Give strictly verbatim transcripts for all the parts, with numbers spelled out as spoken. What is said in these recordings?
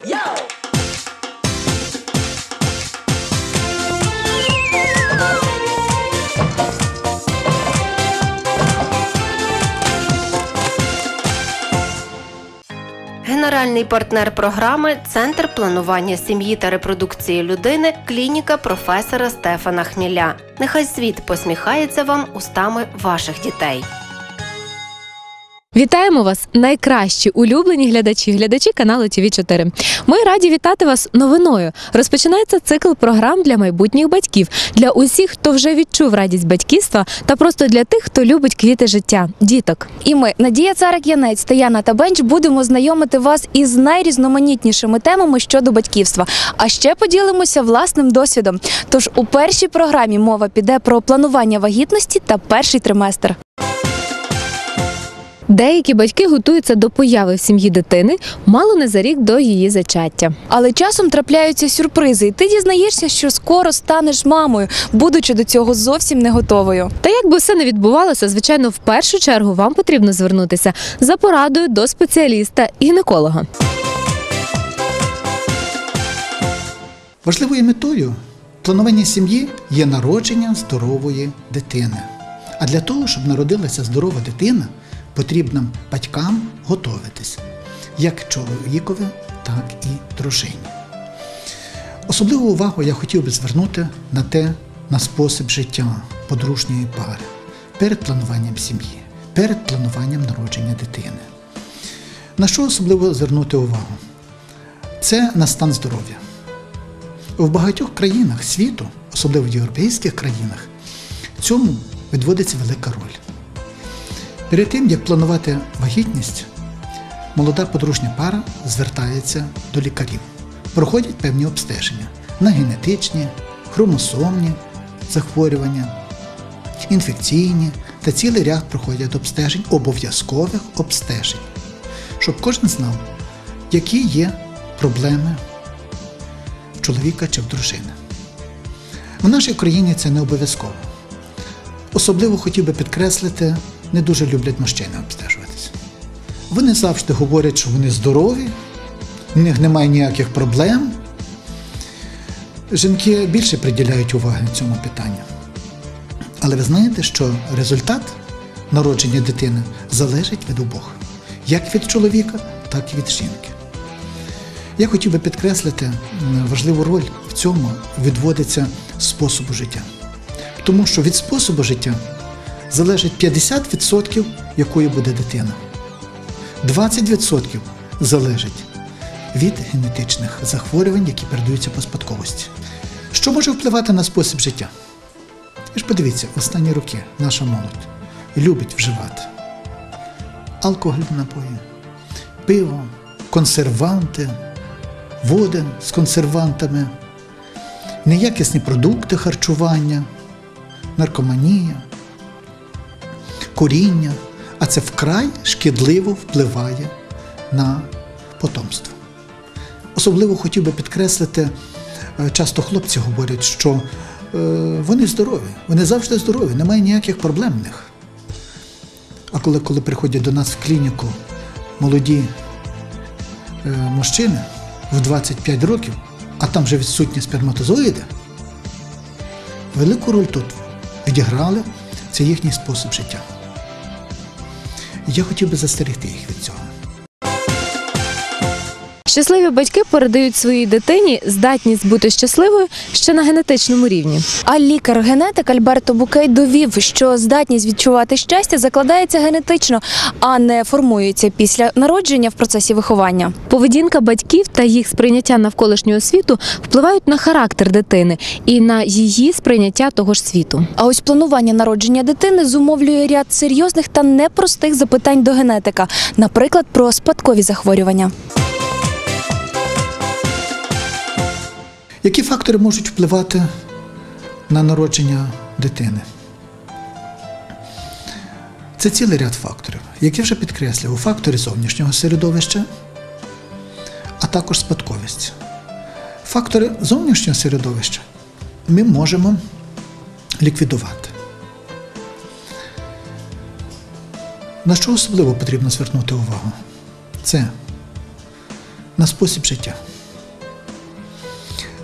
Генеральний партнер програми – Центр планування сім'ї та репродукції людини, клініка професора Стефана Хміля. Нехай світ посміхається вам устами ваших дітей. Вітаємо вас, найкращі улюблені глядачі, глядачі каналу Ті Ві чотири. Ми раді вітати вас новиною. Розпочинається цикл програм для майбутніх батьків, для усіх, хто вже відчув радість батьківства та просто для тих, хто любить квіти життя, діток. І ми, Надія Царик-Янець та Яна Табенч, будемо знайомити вас із найрізноманітнішими темами щодо батьківства. А ще поділимося власним досвідом. Тож у першій програмі мова піде про планування вагітності та перший триместр. Деякі батьки готуються до появи в сім'ї дитини мало не за рік до її зачаття. Але часом трапляються сюрпризи, і ти дізнаєшся, що скоро станеш мамою, будучи до цього зовсім не готовою. Та як би все не відбувалося, звичайно, в першу чергу вам потрібно звернутися за порадою до спеціаліста-гінеколога. Важливою метою планування сім'ї є народження здорової дитини. А для того, щоб народилася здорова дитина, потрібно батькам готуватись, як чоловікові, так і дружині. Особливу увагу я хотів би звернути на те, на спосіб життя подружньої пари перед плануванням сім'ї, перед плануванням народження дитини. На що особливо звернути увагу? Це на стан здоров'я. В багатьох країнах світу, особливо в європейських країнах, цьому відводиться велика роль. Перед тим, як планувати вагітність, молода подружня пара звертається до лікарів. Проходять певні обстеження на генетичні, хромосомні захворювання, інфекційні та цілий ряд проходять обстежень, обов'язкових обстежень, щоб кожен знав, які є проблеми в чоловіка чи в дружини. В нашій країні це не обов'язково. Особливо хотів би підкреслити, не дуже люблять мужчини обстежуватися. Вони завжди говорять, що вони здорові, у них немає ніяких проблем. Жінки більше приділяють уваги цьому питанню. Але ви знаєте, що результат народження дитини залежить від обох. Як від чоловіка, так і від жінки. Я хотів би підкреслити, важливу роль в цьому відводиться способу життя. Тому що від способу життя залежить п'ятдесят відсотків, якою буде дитина. двадцять відсотків залежить від генетичних захворювань, які передаються по спадковості. Що може впливати на спосіб життя? Ви ж подивіться, в останні роки наша молодь любить вживати алкогольні напої, пиво, консерванти, води з консервантами, неякісні продукти харчування, наркоманія, куріння, а це вкрай шкідливо впливає на потомство. Особливо хотів би підкреслити, часто хлопці говорять, що е, вони здорові, вони завжди здорові, немає ніяких проблем в них. А коли, коли приходять до нас в клініку молоді е, мужчини в двадцять п'ять років, а там вже відсутні сперматозоїди, велику роль тут відіграли це їхній спосіб життя. Я хотів би застерегти їх від цього. Щасливі батьки передають своїй дитині здатність бути щасливою ще на генетичному рівні. А лікар-генетик Альберто Букей довів, що здатність відчувати щастя закладається генетично, а не формується після народження в процесі виховання. Поведінка батьків та їх сприйняття навколишнього світу впливають на характер дитини і на її сприйняття того ж світу. А ось планування народження дитини зумовлює ряд серйозних та непростих запитань до генетика, наприклад, про спадкові захворювання. Які фактори можуть впливати на народження дитини? Це цілий ряд факторів, які вже підкреслював, фактори зовнішнього середовища, а також спадковість. Фактори зовнішнього середовища ми можемо ліквідувати. На що особливо потрібно звернути увагу? Це на спосіб життя.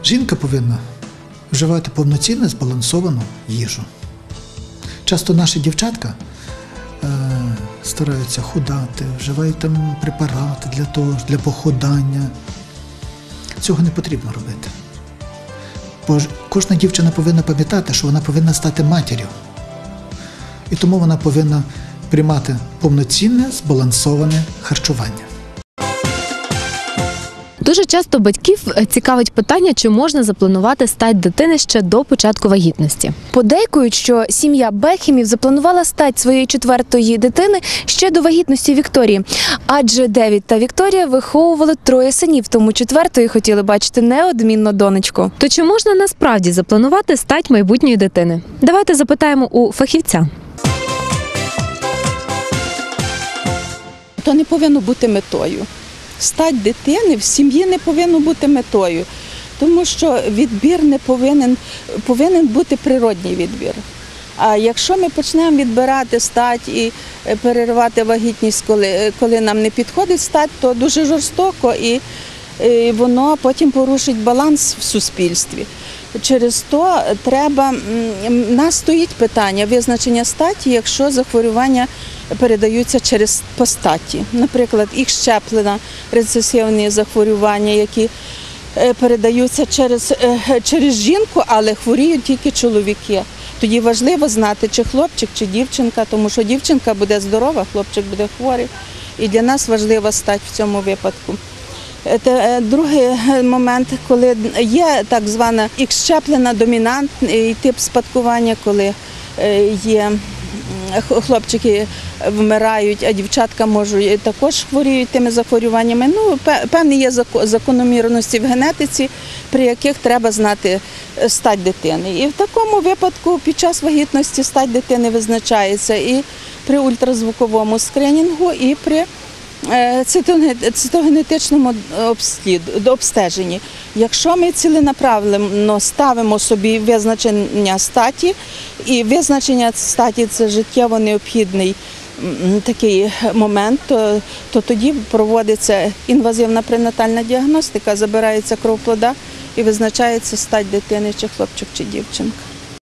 Жінка повинна вживати повноцінну збалансовану їжу. Часто наші дівчатка е, стараються худати, вживають там препарати для того, для похудання. Цього не потрібно робити. Бо кожна дівчина повинна пам'ятати, що вона повинна стати матір'ю. І тому вона повинна приймати повноцінне, збалансоване харчування. Дуже часто батьків цікавить питання, чи можна запланувати стать дитини ще до початку вагітності. Подейкують, що сім'я Бекхемів запланувала стать своєї четвертої дитини ще до вагітності Вікторії. Адже Девід та Вікторія виховували троє синів, тому четвертої хотіли бачити неодмінно донечку. То чи можна насправді запланувати стать майбутньої дитини? Давайте запитаємо у фахівця. То не повинно бути метою. Стать дитини в сім'ї не повинно бути метою, тому що відбір не повинен, повинен бути природній відбір. А якщо ми почнемо відбирати стать і переривати вагітність, коли, коли нам не підходить стать, то дуже жорстоко і, і воно потім порушить баланс в суспільстві. Через то треба, в нас стоїть питання визначення статі, якщо захворювання передаються через по статі. Наприклад, їх щеплена, рецесивні захворювання, які передаються через, через жінку, але хворіють тільки чоловіки. Тоді важливо знати, чи хлопчик, чи дівчинка, тому що дівчинка буде здорова, хлопчик буде хворий. І для нас важлива стать в цьому випадку. Другий момент, коли є так звана ікс-щеплена домінантний тип спадкування, коли є хлопчики вмирають, а дівчатка можуть також хворіють тими захворюваннями. Ну, певні є закономірності в генетиці, при яких треба знати стать дитини. І в такому випадку під час вагітності стать дитини визначається і при ультразвуковому скринінгу, і при цитогенетичному обстеженні. Якщо ми ціленаправленно ставимо собі визначення статі, і визначення статі – це життєво необхідний такий момент, то, то тоді проводиться інвазивна пренатальна діагностика, забирається кров плода і визначається стать дитини, чи хлопчик, чи дівчинка.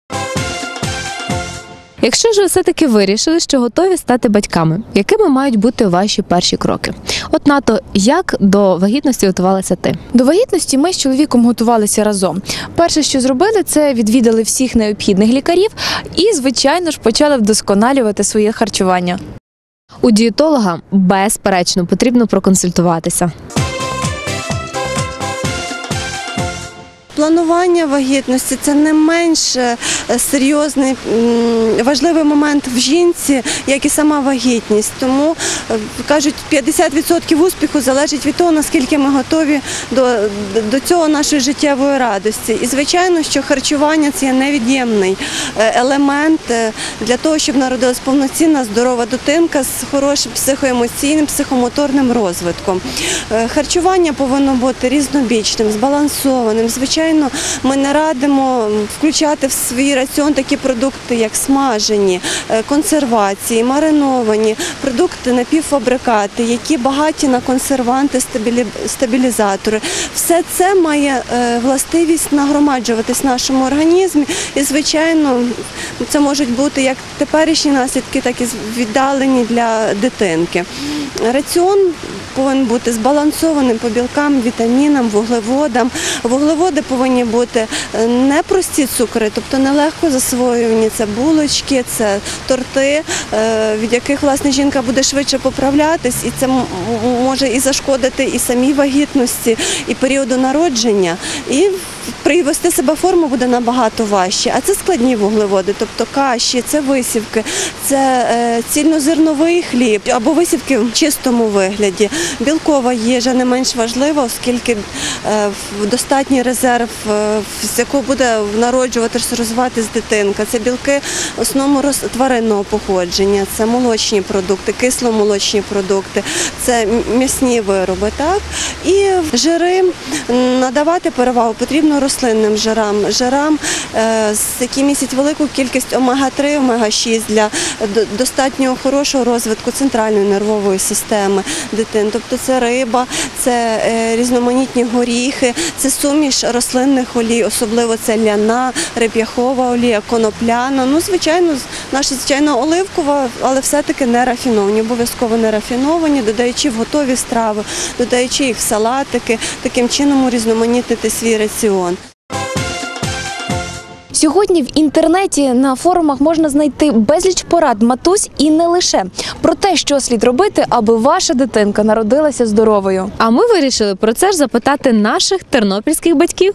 Якщо ж ви все-таки вирішили, що готові стати батьками, якими мають бути ваші перші кроки? От, Нато, як до вагітності готувалася ти? До вагітності ми з чоловіком готувалися разом. Перше, що зробили, це відвідали всіх необхідних лікарів і, звичайно ж, почали вдосконалювати своє харчування. У дієтолога, безперечно, потрібно проконсультуватися. Планування вагітності – це не менш серйозний, важливий момент в жінці, як і сама вагітність. Тому, кажуть, п'ятдесят відсотків успіху залежить від того, наскільки ми готові до, до цього нашої життєвої радості. І, звичайно, що харчування – це є невід'ємний елемент для того, щоб народилась повноцінна, здорова дитинка з хорошим психоемоційним, психомоторним розвитком. Харчування повинно бути різнобічним, збалансованим. Звичайно, ми не радимо включати в свій раціон такі продукти, як смажені, консервації, мариновані, продукти, напівфабрикати, які багаті на консерванти, стабілізатори. Все це має властивість нагромаджуватись в нашому організмі і, звичайно, це можуть бути як теперішні наслідки, так і віддалені для дитинки. Раціон повинен бути збалансованим по білкам, вітамінам, вуглеводам. Вуглеводи повинні бути не прості цукри, тобто нелегко засвоювані. Це булочки, це торти, від яких, власне, жінка буде швидше поправлятись, і це може і зашкодити і самій вагітності, і періоду народження. І привести себе в форму буде набагато важче. А це складні вуглеводи, тобто каші, це висівки, це цільнозерновий хліб або висівки в чистому вигляді. Білкова їжа не менш важлива, оскільки достатній резерв, з якого буде народжуватися, розвиватись дитинка. Це білки в основному тваринного походження, це молочні продукти, кисломолочні продукти, це м'ясні вироби. Так? І жири надавати перевагу потрібно рослинним жирам, жирам, які містять велику кількість омега три, омега шість для достатньо хорошого розвитку центральної нервової системи дитини. тобто це риба, це е, різноманітні горіхи, це суміш рослинних олій, особливо це ляна, реп'яхова олія, конопляна. Ну, звичайно, наша звичайно оливкова, але все-таки не рафіновані, обов'язково не рафіновані, додаючи в готові страви, додаючи їх в салатики, таким чином урізноманітнити свій раціон. Сьогодні в інтернеті на форумах можна знайти безліч порад матусь і не лише про те, що слід робити, аби ваша дитинка народилася здоровою. А ми вирішили про це ж запитати наших тернопільських батьків.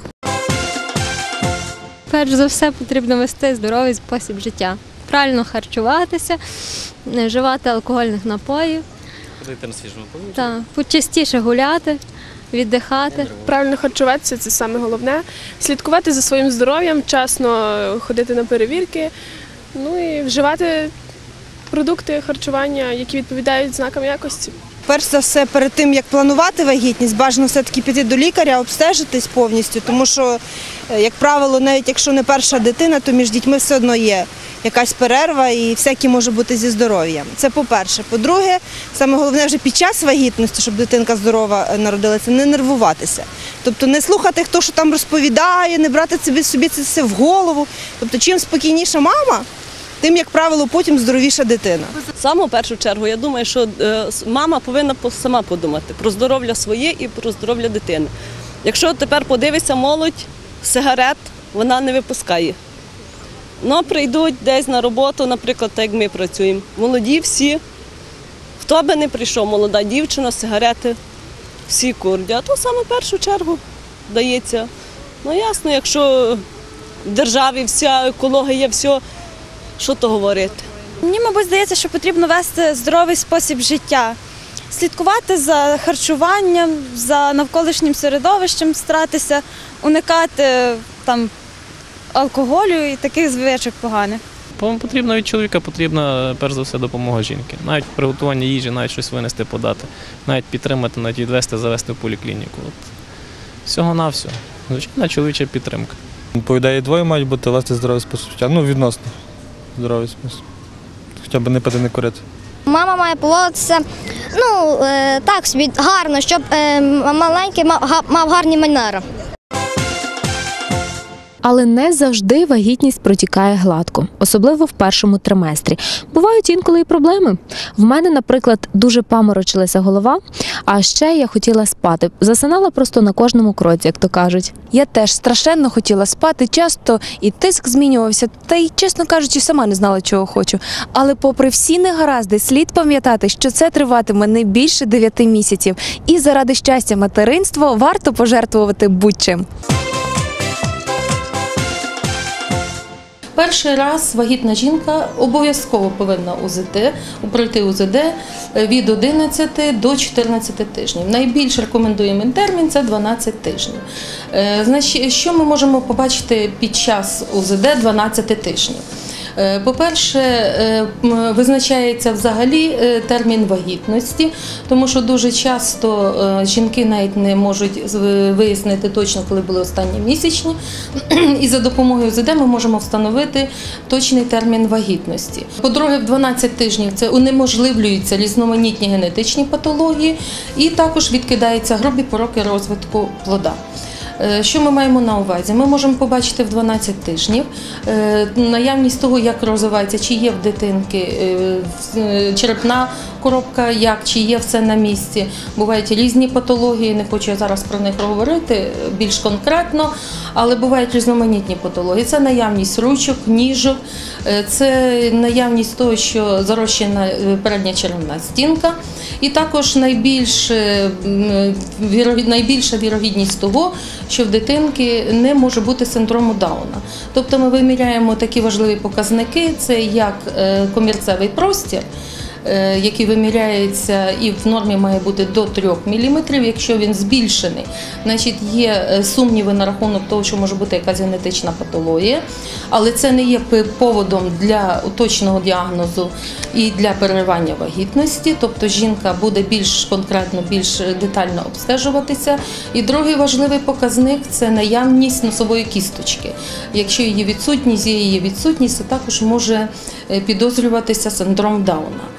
Перш за все потрібно вести здоровий спосіб життя. Правильно харчуватися, не вживати алкогольних напоїв. Ходити на свіжому повітрі. Так, почастіше гуляти, віддихати. Правильно харчуватися – це саме головне. Слідкувати за своїм здоров'ям, вчасно ходити на перевірки, ну і вживати продукти харчування, які відповідають знакам якості. Перш за все, перед тим, як планувати вагітність, бажано все-таки піти до лікаря, обстежитись повністю, тому що, як правило, навіть якщо не перша дитина, то між дітьми все одно є якась перерва і всякі може бути зі здоров'ям. Це по-перше. По-друге, саме головне вже під час вагітності, щоб дитинка здорова народилася, не нервуватися. Тобто не слухати, хто що там розповідає, не брати собі, собі це все в голову. Тобто чим спокійніша мама, тим, як правило, потім здоровіша дитина. Саме в першу чергу, я думаю, що мама повинна сама подумати про здоров'я своє і про здоров'я дитини. Якщо тепер подивиться молодь, сигарет вона не випускає. Ну, прийдуть десь на роботу, наприклад, так як ми працюємо. Молоді всі, хто би не прийшов, молода дівчина, сигарети, всі курять. А то саме в першу чергу дається. Ну, ясно, якщо в державі вся екологія, все, що то говорити? Мені, мабуть, здається, що потрібно вести здоровий спосіб життя. Слідкувати за харчуванням, за навколишнім середовищем, старатися уникати там, алкоголю і таких звичок поганих. Потрібно від чоловіка, потрібна перш за все допомога жінки. Навіть в приготуванні їжі, навіть щось винести, подати, навіть підтримати, навіть відвести, завести в поліклініку. От. Всього-навсього. Звичайна чоловіча підтримка. По ідеї, двоє мають бути вести здоровий спосіб життя. Ну, відносно здоровий спосіб. Хоча б не пити, не курити. Мама має поводитися, ну, е, так собі, гарно, щоб е, маленький мав, мав гарні манери. Але не завжди вагітність протікає гладко, особливо в першому триместрі. Бувають інколи і проблеми. В мене, наприклад, дуже паморочилася голова, а ще я хотіла спати. Засинала просто на кожному кроці, як то кажуть. Я теж страшенно хотіла спати, часто і тиск змінювався, та й, чесно кажучи, сама не знала, чого хочу. Але попри всі негаразди, слід пам'ятати, що це триватиме не більше дев'яти місяців. І заради щастя материнства варто пожертвувати будь-чим. Перший раз вагітна жінка обов'язково повинна УЗД, пройти УЗД від одинадцяти до чотирнадцяти тижнів. Найбільш рекомендуємий термін – це дванадцять тижнів. Значить, що ми можемо побачити під час УЗД дванадцяти тижнів? По-перше, визначається взагалі термін вагітності, тому що дуже часто жінки навіть не можуть вияснити точно, коли були останні місячні, і за допомогою УЗД ми можемо встановити точний термін вагітності. По-друге, в дванадцять тижнів це унеможливлюються різноманітні генетичні патології і також відкидаються грубі пороки розвитку плода. Що ми маємо на увазі? Ми можемо побачити в дванадцять тижнів наявність того, як розвивається, чи є в дитинки черепна коробка, як, чи є все на місці. Бувають різні патології, не хочу я зараз про них говорити більш конкретно, але бувають різноманітні патології. Це наявність ручок, ніжок, це наявність того, що зарощена передня черевна стінка. І також найбільш, найбільша вірогідність того, що в дитинки не може бути синдрому Дауна. Тобто ми виміряємо такі важливі показники, це як комірцевий простір, який виміряється і в нормі має бути до трьох міліметрів. Якщо він збільшений, значить є сумніви на рахунок того, що може бути якась генетична патологія, але це не є поводом для точного діагнозу і для переривання вагітності, тобто жінка буде більш конкретно, більш детально обстежуватися. І другий важливий показник – це наявність носової кісточки. Якщо її відсутність, є її відсутність, то також може підозрюватися синдром Дауна.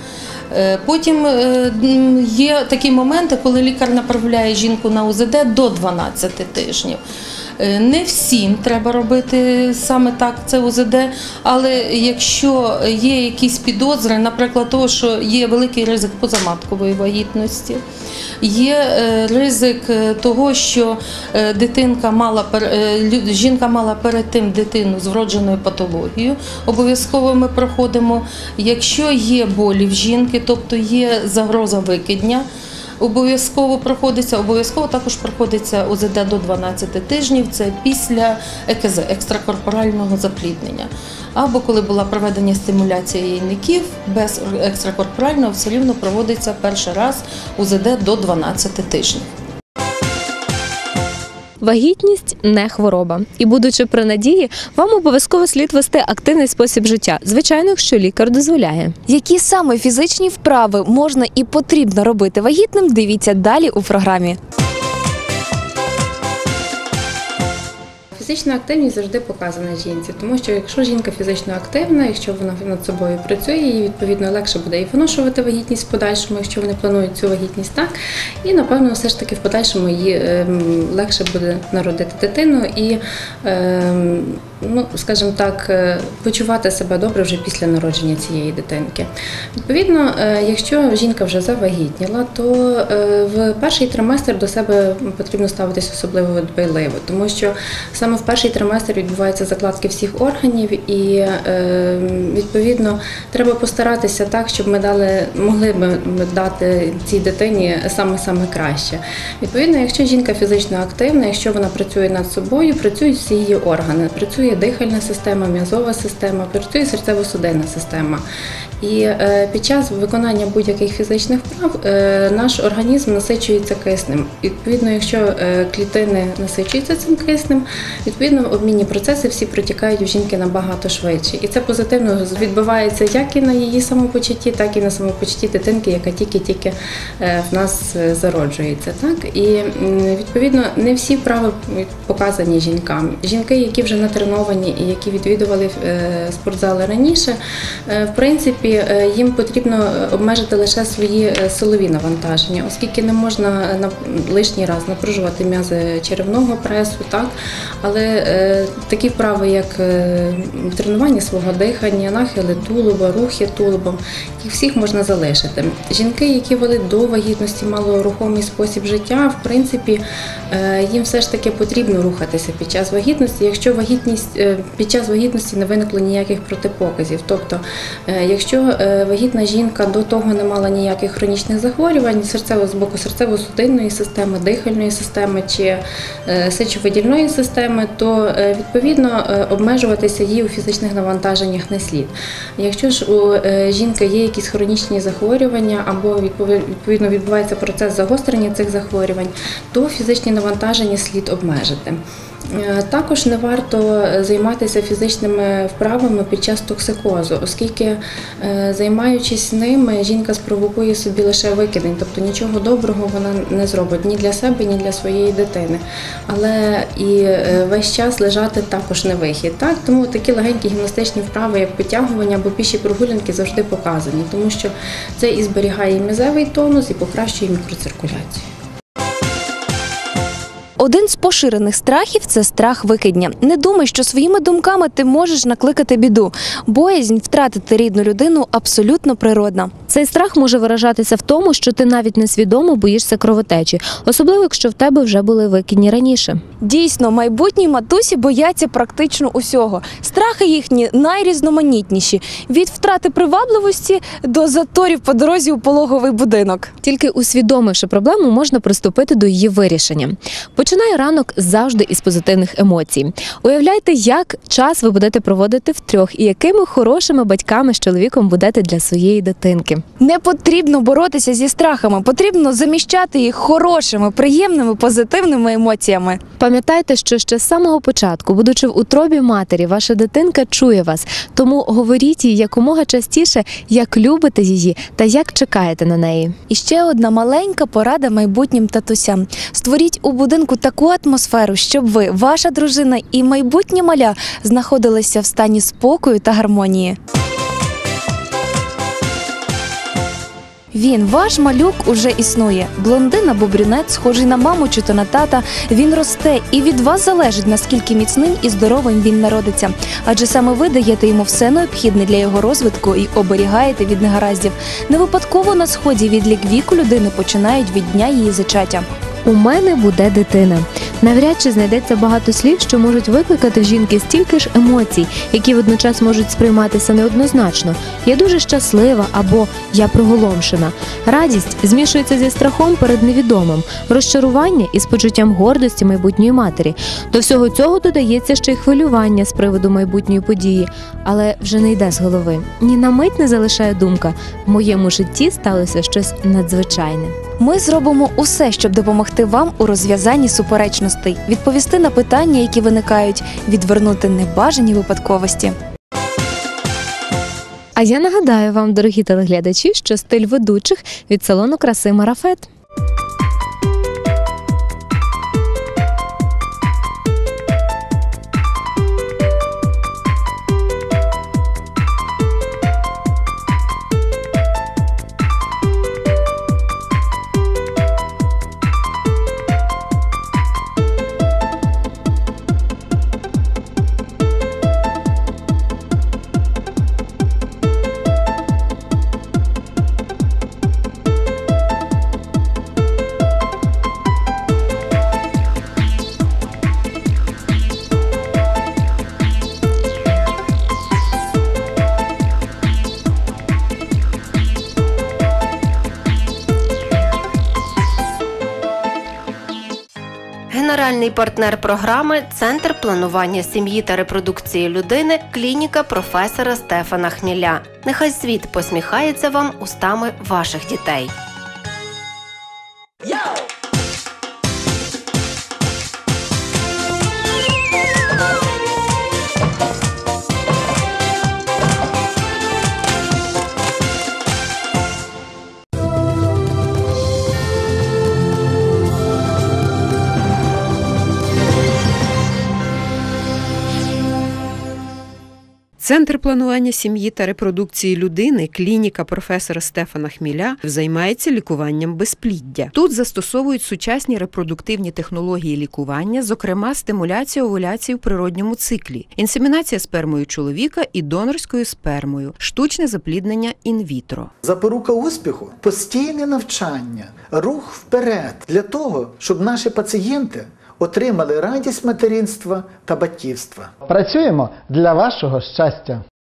Е, Потім е, м, є такі моменти, коли лікар направляє жінку на У З Д до дванадцяти тижнів. Е, Не всім треба робити саме так це У З Д, але якщо є якісь підозри, наприклад, того, що є великий ризик позаматкової вагітності, є е, ризик е, того, що е, дитинка мала, пер- е, лю- жінка мала перед тим дитину з вродженою патологією, обов'язково ми проходимо. Якщо є болі в жінки, тобто є загроза викидня, обов'язково проходиться, обов'язково також проходиться У З Д до дванадцяти тижнів, це після Е К З, екстракорпорального запліднення. Або коли була проведена стимуляція яйників, без екстракорпорального все рівно проводиться перший раз У З Д до дванадцяти тижнів. Вагітність – не хвороба. І будучи при надії, вам обов'язково слід вести активний спосіб життя, звичайно, якщо лікар дозволяє. Які саме фізичні вправи можна і потрібно робити вагітним, дивіться далі у програмі. Фізична активність завжди показана жінці, тому що якщо жінка фізично активна, якщо вона над собою працює, їй відповідно легше буде і виношувати вагітність в подальшому, якщо вони планують цю вагітність так, і напевно все ж таки в подальшому їй е, легше буде народити дитину і, е, ну, скажімо так, почувати себе добре вже після народження цієї дитинки. Відповідно, е, якщо жінка вже завагітніла, то е, в перший триместр до себе потрібно ставитись особливо дбайливо, тому що саме в перший триместр відбуваються закладки всіх органів і, е, відповідно, треба постаратися так, щоб ми дали, могли б дати цій дитині саме-саме краще. Відповідно, якщо жінка фізично активна, якщо вона працює над собою, працюють всі її органи, працює дихальна система, м'язова система, працює серцево-судинна система. І е, під час виконання будь-яких фізичних вправ е, наш організм насичується киснем. Відповідно, якщо е, клітини насичуються цим киснем, відповідно, обмінні процеси всі протікають у жінки набагато швидше. І це позитивно відбувається як і на її самопочутті, так і на самопочутті дитинки, яка тільки-тільки е, в нас зароджується. Так? І, відповідно, не всі вправи показані жінкам. Жінки, які вже натреновані і які відвідували е, спортзали раніше, е, в принципі, їм потрібно обмежити лише свої силові навантаження, оскільки не можна на лишній раз напружувати м'язи черевного пресу, так? Але е, такі вправи, як е, тренування свого дихання, нахили тулуба, рухи тулубом, їх всіх можна залишити. Жінки, які вели до вагітності малорухомий спосіб життя, в принципі, е, їм все ж таки потрібно рухатися під час вагітності, якщо вагітність, е, під час вагітності не виникло ніяких протипоказів. Тобто, е, якщо вагітна жінка до того не мала ніяких хронічних захворювань серцево, з боку серцево-судинної системи, дихальної системи чи сечовидільної системи, то відповідно обмежуватися їй у фізичних навантаженнях не слід. Якщо ж у жінки є якісь хронічні захворювання або відповідно відбувається процес загострення цих захворювань, то фізичні навантаження слід обмежити. Також не варто займатися фізичними вправами під час токсикозу, оскільки, займаючись ними, жінка спровокує собі лише викидень, тобто нічого доброго вона не зробить ні для себе, ні для своєї дитини. Але і весь час лежати також не вихід. Так? Тому такі легенькі гімнастичні вправи, як підтягування або піші прогулянки, завжди показані, тому що це і зберігає м'язевий тонус, і покращує мікроциркуляцію. Один з поширених страхів – це страх викидня. Не думай, що своїми думками ти можеш накликати біду. Боязнь втратити рідну людину абсолютно природна. Цей страх може виражатися в тому, що ти навіть несвідомо боїшся кровотечі, особливо якщо в тебе вже були викидні раніше. Дійсно, майбутні матусі бояться практично усього. Страхи їхні найрізноманітніші – від втрати привабливості до заторів по дорозі у пологовий будинок. Тільки усвідомивши проблему, можна приступити до її вирішення. Починай ранок завжди із позитивних емоцій. Уявляйте, як час ви будете проводити втрьох і якими хорошими батьками з чоловіком будете для своєї дитинки. Не потрібно боротися зі страхами, потрібно заміщати їх хорошими, приємними, позитивними емоціями. Пам'ятайте, що ще з самого початку, будучи в утробі матері, ваша дитинка чує вас, тому говоріть їй якомога частіше, як любите її та як чекаєте на неї. І ще одна маленька порада майбутнім татусям. Створіть у будинку таку атмосферу, щоб ви, ваша дружина і майбутнє маля знаходилися в стані спокою та гармонії. Він, ваш малюк, уже існує. Блондин або брюнет, схожий на маму чи то на тата. Він росте, і від вас залежить, наскільки міцним і здоровим він народиться. Адже саме ви даєте йому все необхідне для його розвитку і оберігаєте від негараздів. Не випадково на сході відлік віку людини починають від дня її зачаття. У мене буде дитина. Навряд чи знайдеться багато слів, що можуть викликати в жінки стільки ж емоцій, які водночас можуть сприйматися неоднозначно. Я дуже щаслива або я приголомшена. Радість змішується зі страхом перед невідомим, розчарування із почуттям гордості майбутньої матері. До всього цього додається ще й хвилювання з приводу майбутньої події, але вже не йде з голови. Ні на мить не залишає думка: в моєму житті сталося щось надзвичайне. Ми зробимо усе, щоб допомогти вам у розв'язанні суперечностей, відповісти на питання, які виникають, відвернути небажані випадковості. А я нагадаю вам, дорогі телеглядачі, що стиль ведучих від салону краси «Марафет». Генеральний партнер програми – Центр планування сім'ї та репродукції людини, клініка професора Стефана Хміля. Нехай світ посміхається вам устами ваших дітей. Центр планування сім'ї та репродукції людини, клініка професора Стефана Хміля, займається лікуванням безпліддя. Тут застосовують сучасні репродуктивні технології лікування, зокрема стимуляція овуляції в природньому циклі, інсемінація спермою чоловіка і донорською спермою, штучне запліднення інвітро. Запорука успіху – постійне навчання, рух вперед для того, щоб наші пацієнти отримали радість материнства та батьківства. Працюємо для вашого щастя.